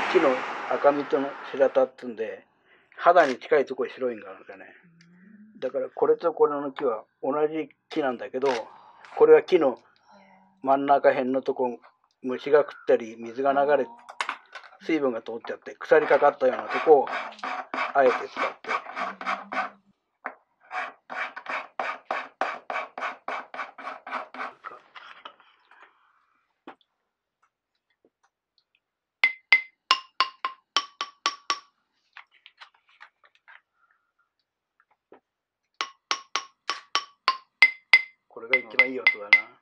木の赤みとの白田ってんで肌に近いところに白いんがあるんですよね。だからこれとこれの木は同じ木なんだけど、これは木の真ん中辺のとこ虫が食ったり水が流れ水分が通っちゃって腐りかかったようなとこをあえて使って。これが一番いい音だな。